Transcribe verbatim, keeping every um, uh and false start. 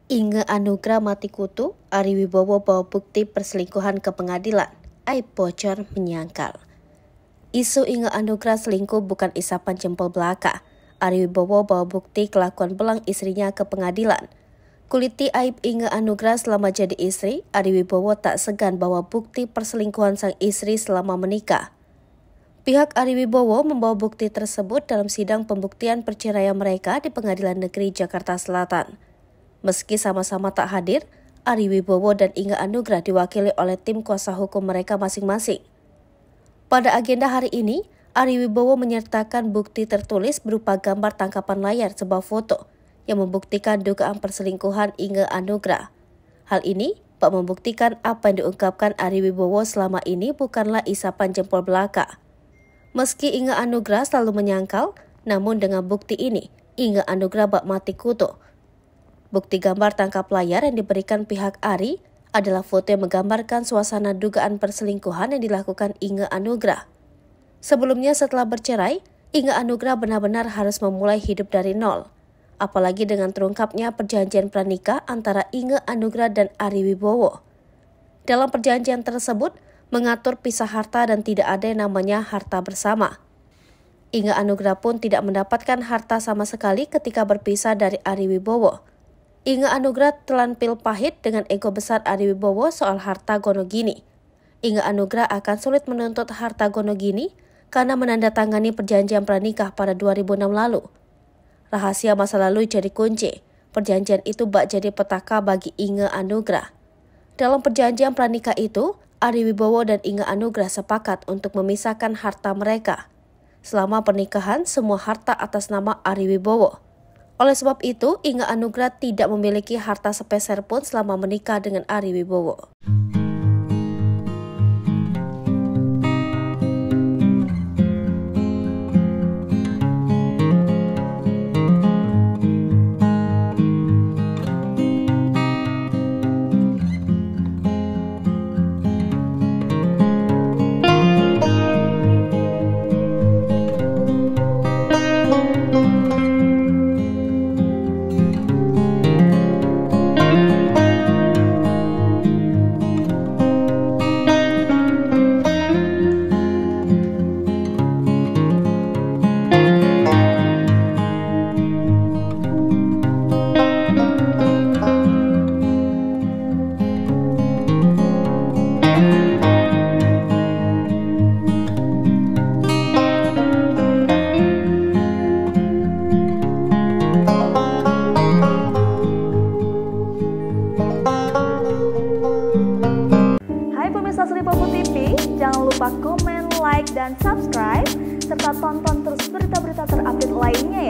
Inge Anugrah mati kutu, Ari Wibowo bawa bukti perselingkuhan ke pengadilan. Aib bocor menyangkal. Isu Inge Anugrah selingkuh bukan isapan jempol belaka. Ari Wibowo bawa bukti kelakuan belang istrinya ke pengadilan. Kuliti aib Inge Anugrah selama jadi istri, Ari Wibowo tak segan bawa bukti perselingkuhan sang istri selama menikah. Pihak Ari Wibowo membawa bukti tersebut dalam sidang pembuktian perceraian mereka di Pengadilan Negeri Jakarta Selatan. Meski sama-sama tak hadir, Ari Wibowo dan Inge Anugrah diwakili oleh tim kuasa hukum mereka masing-masing. Pada agenda hari ini, Ari Wibowo menyertakan bukti tertulis berupa gambar tangkapan layar sebuah foto yang membuktikan dugaan perselingkuhan Inge Anugrah. Hal ini bak membuktikan apa yang diungkapkan Ari Wibowo selama ini bukanlah isapan jempol belaka. Meski Inge Anugrah selalu menyangkal, namun dengan bukti ini, Inge Anugrah bak mati kutu. Bukti gambar tangkap layar yang diberikan pihak Ari adalah foto yang menggambarkan suasana dugaan perselingkuhan yang dilakukan Inge Anugrah. Sebelumnya setelah bercerai, Inge Anugrah benar-benar harus memulai hidup dari nol. Apalagi dengan terungkapnya perjanjian pranikah antara Inge Anugrah dan Ari Wibowo. Dalam perjanjian tersebut, mengatur pisah harta dan tidak ada yang namanya harta bersama. Inge Anugrah pun tidak mendapatkan harta sama sekali ketika berpisah dari Ari Wibowo. Inge Anugrah telan pil pahit dengan ego besar Ari Wibowo soal harta Gonogini. Inge Anugrah akan sulit menuntut harta Gonogini karena menandatangani perjanjian pranikah pada dua ribu enam lalu. Rahasia masa lalu jadi kunci. Perjanjian itu bak jadi petaka bagi Inge Anugrah. Dalam perjanjian pranikah itu, Ari Wibowo dan Inge Anugrah sepakat untuk memisahkan harta mereka. Selama pernikahan, semua harta atas nama Ari Wibowo. Oleh sebab itu, Inge Anugrah tidak memiliki harta sepeser pun selama menikah dengan Ari Wibowo. Lipopo T V, jangan lupa komen, like, dan subscribe, serta tonton terus berita-berita terupdate lainnya ya.